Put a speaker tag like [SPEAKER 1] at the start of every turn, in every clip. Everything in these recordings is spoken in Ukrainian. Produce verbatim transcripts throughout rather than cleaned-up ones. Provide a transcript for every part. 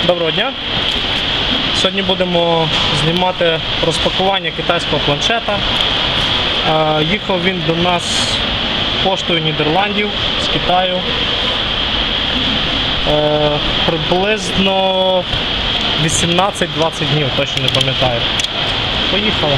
[SPEAKER 1] Доброго дня! Сьогодні будемо знімати розпакування китайського планшета. Їхав він до нас поштою Нідерландів з Китаю. Приблизно вісімнадцять-двадцять днів, точно не пам'ятаю. Поїхали.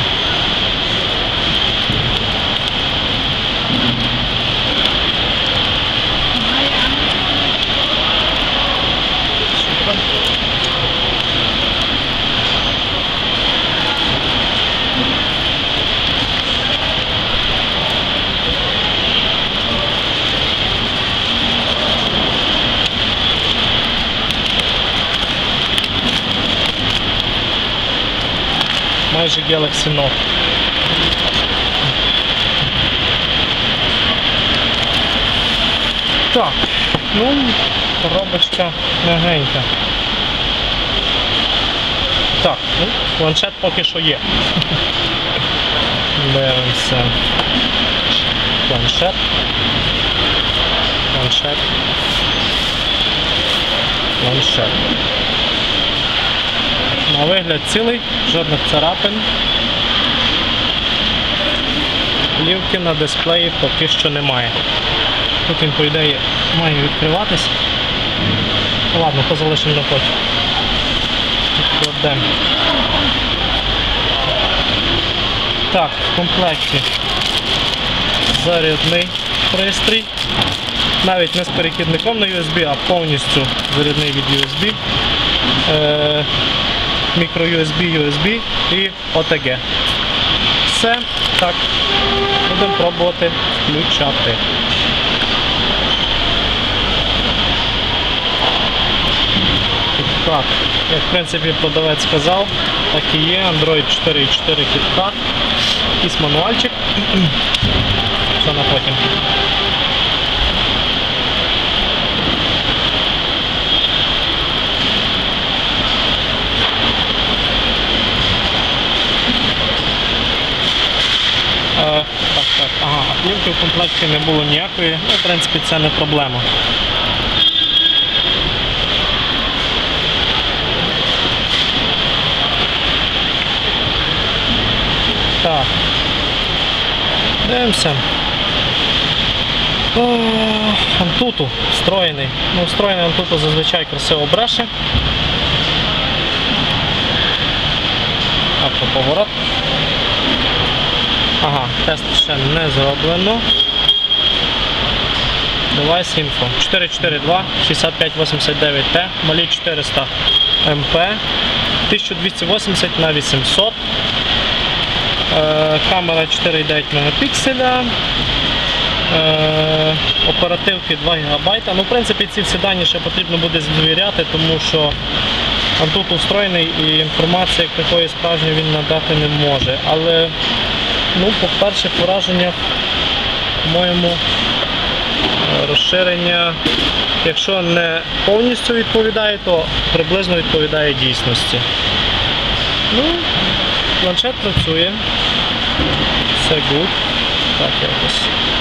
[SPEAKER 1] Майже Galaxy Note. Так, ну, коробочка м'ягенька. Так, ну, планшет поки що є. Дивимося. Планшет. Планшет. Планшет. На вигляд цілий, жодних царапин. Плівки на дисплеї поки що немає. Тут він, по ідеї, має відкриватись. Ладно, позалишимо на потім. Відкладемо. Так, в комплекті зарядний пристрій. Навіть не з перехідником на ю ес бі, а повністю зарядний від ю ес бі. Е мікро ю ес бі, ю ес бі і о те ге. Все. Так, будемо пробувати включати. Так, як в принципі продавець сказав, так і є. Android чотири і чотири KitKat. Якийсь мануальчик. Все на потім. Так, так, ага, плівки в комплекті не було ніякої, ну, в принципі, це не проблема. Так, дивимося. О, Antutu встроєний. Ну, встроєний Antutu зазвичай красиво бреше. Автоповорот. Ага, тест ще не зроблено. Device Info чотири чотири два шість п'ять вісімдесят дев'ять те, малі чотириста ем пі, тисяча двісті вісімдесят на вісімсот, е, камера чотири цілих дев'ять мегапікселя, е, оперативки два гігабайта. Ну, в принципі, ці всі дані ще потрібно буде звіряти, тому що Antutu встроєний і інформації як такої справжньої він надати не може. Але ну, по перших враженнях, по-моєму, розширення, якщо не повністю відповідає, то приблизно відповідає дійсності. Ну, планшет працює. Все good. Так, якось.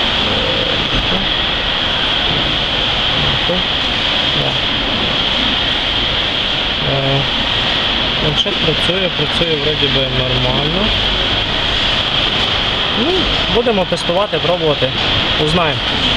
[SPEAKER 1] Планшет працює, працює вроді би нормально. Ну, будемо тестувати, пробувати, узнаємо.